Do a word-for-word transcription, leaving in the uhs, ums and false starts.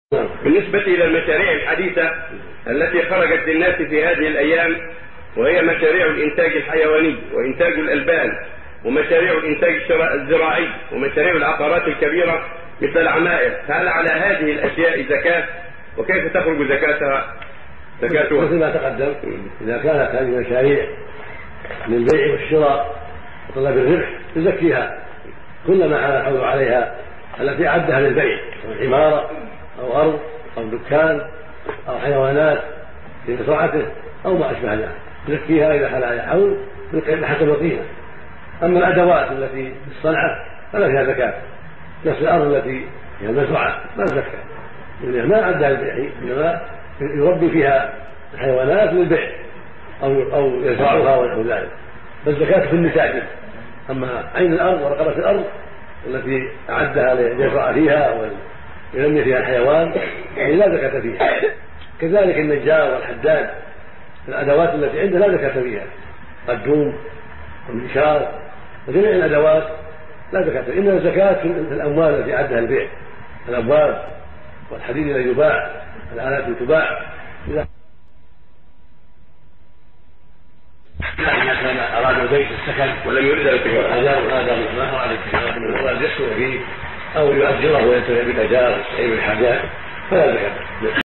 بالنسبة إلى المشاريع الحديثة التي خرجت للناس في هذه الأيام، وهي مشاريع الإنتاج الحيواني وإنتاج الألبان ومشاريع الإنتاج الزراعي ومشاريع العقارات الكبيرة مثل العمائر، هل على هذه الأشياء زكاة؟ وكيف تخرج زكاتها؟ زكاتها مثل ما تقدم، إذا كانت هذه المشاريع للبيع والشراء وطلب الربح تزكيها كلما حال الحول عليها التي أعدها للبيع، أو عمارة أو أرض أو دكان أو حيوانات في مزرعته أو ما أشبه ذلك، تزكيها إذا حال عليها حول بحسب القيمة. أما الأدوات التي في الصنعة فلا فيها زكاة، نفس الأرض التي فيها المزرعة لا زكاة، لأنها ما أعدها للبيع، إنما يربي فيها الحيوانات للبيع أو أو يزرعها ونحو ذلك، فالزكاة في النتاج. أما عين الأرض ورقبة الأرض التي أعدها ليزرع فيها وينمي فيها الحيوان يعني لا زكاة فيها. كذلك النجار والحداد الأدوات التي عنده لا زكاة فيها، قدوم والمنشار وجميع الأدوات لا زكاة فيها، إنما الزكاة في الأموال التي أعدها البيع، الأبواب والحديد الذي يباع، الآلات التي تباع. إذا كان أراد البيت السكن ولم يرد التجارة هذا ما أراد التجارة من أراد يسكن فيه أو يؤجره وينتفع بالأجار أي بالحاجات فلا زكاة.